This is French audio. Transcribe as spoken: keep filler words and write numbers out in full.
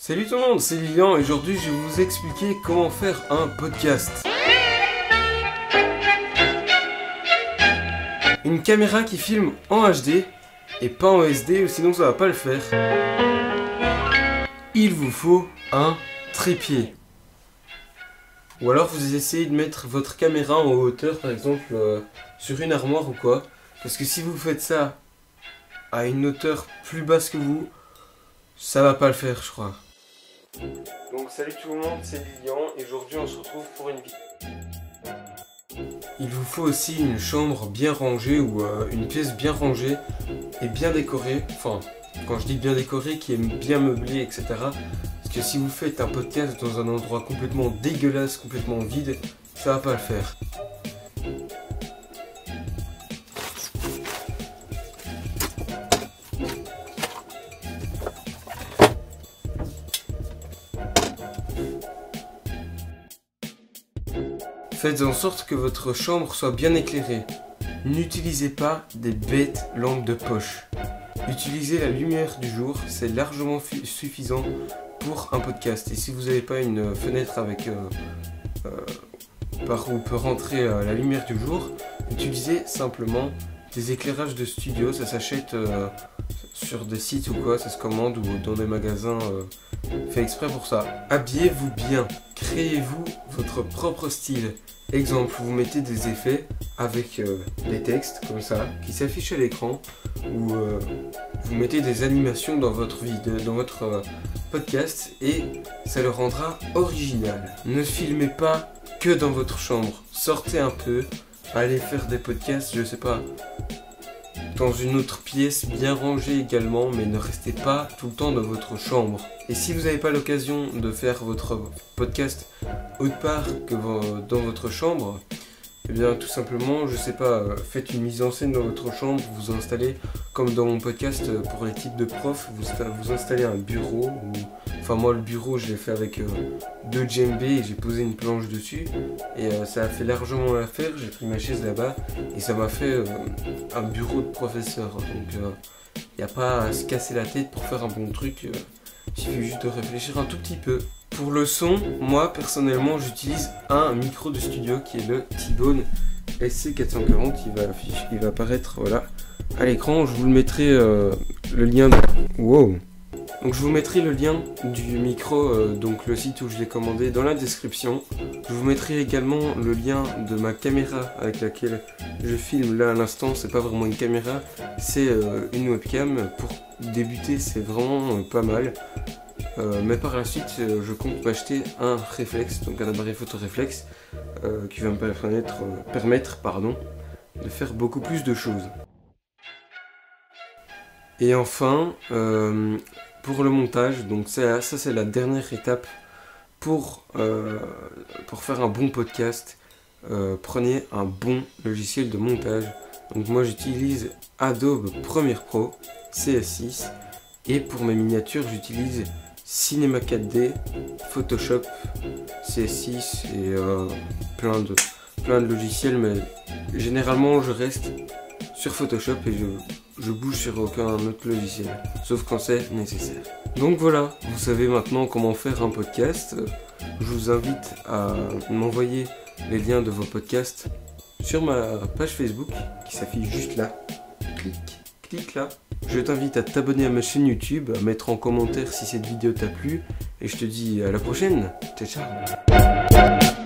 Salut tout le monde, c'est Lilian et aujourd'hui je vais vous expliquer comment faire un podcast. Une caméra qui filme en H D et pas en S D, sinon ça va pas le faire. Il vous faut un trépied. Ou alors vous essayez de mettre votre caméra en hauteur, par exemple euh, sur une armoire ou quoi. Parce que si vous faites ça à une hauteur plus basse que vous, ça va pas le faire, je crois. Donc salut tout le monde, c'est Lilian et aujourd'hui on se retrouve pour une vidéo. Il vous faut aussi une chambre bien rangée ou euh, une pièce bien rangée et bien décorée. Enfin, quand je dis bien décorée, qui est bien meublée, et cetera. Parce que si vous faites un podcast dans un endroit complètement dégueulasse, complètement vide, ça va pas le faire. Faites en sorte que votre chambre soit bien éclairée. N'utilisez pas des bêtes lampes de poche. Utilisez la lumière du jour, c'est largement suffisant pour un podcast. Et si vous n'avez pas une fenêtre avec euh, euh, par où peut rentrer euh, la lumière du jour, utilisez simplement des éclairages de studio. Ça s'achète euh, sur des sites ou quoi, ça se commande ou dans des magasins euh, fait exprès pour ça. Habillez-vous bien, créez-vous votre propre style. Exemple, vous mettez des effets avec euh, des textes comme ça qui s'affichent à l'écran ou euh, vous mettez des animations dans votre vidéo, dans votre euh, podcast et ça le rendra original. Ne filmez pas que dans votre chambre, sortez un peu, allez faire des podcasts, je sais pas, dans une autre pièce bien rangée également, mais ne restez pas tout le temps dans votre chambre. Et si vous n'avez pas l'occasion de faire votre podcast autre part que dans votre chambre, eh bien tout simplement, je sais pas, faites une mise en scène dans votre chambre, vous installez, comme dans mon podcast pour les types de profs, vous, vous installez un bureau, ou, enfin moi le bureau je l'ai fait avec euh, deux djembés et j'ai posé une planche dessus, et euh, ça a fait largement l'affaire, j'ai pris ma chaise là-bas, et ça m'a fait euh, un bureau de professeur, donc il euh, n'y a pas à se casser la tête pour faire un bon truc, euh, il suffit juste de réfléchir un tout petit peu. Pour le son, moi personnellement j'utilise un micro de studio qui est le T-Bone S C quatre cent quarante, il va, il va apparaître voilà, à l'écran, je vous le mettrai euh, le lien de... Wow. Donc je vous mettrai le lien du micro, euh, donc le site où je l'ai commandé, dans la description. Je vous mettrai également le lien de ma caméra avec laquelle je filme là à l'instant, c'est pas vraiment une caméra, c'est euh, une webcam. Pour débuter c'est vraiment euh, pas mal. Euh, mais par la suite, euh, je compte m'acheter un réflexe, donc un appareil photo réflexe, euh, qui va me permettre, euh, permettre pardon, de faire beaucoup plus de choses. Et enfin, euh, pour le montage, donc ça, ça c'est la dernière étape pour, euh, pour faire un bon podcast. Euh, prenez un bon logiciel de montage. Donc moi j'utilise Adobe Premiere Pro C S six et pour mes miniatures j'utilise Cinema quatre D, Photoshop, C S six et euh, plein, de, plein de logiciels, mais généralement je reste sur Photoshop et je, je bouge sur aucun autre logiciel, sauf quand c'est nécessaire. Donc voilà, vous savez maintenant comment faire un podcast. Je vous invite à m'envoyer les liens de vos podcasts sur ma page Facebook qui s'affiche juste là. Clique, clique là. Je t'invite à t'abonner à ma chaîne YouTube, à mettre en commentaire si cette vidéo t'a plu, et je te dis à la prochaine. Ciao ciao.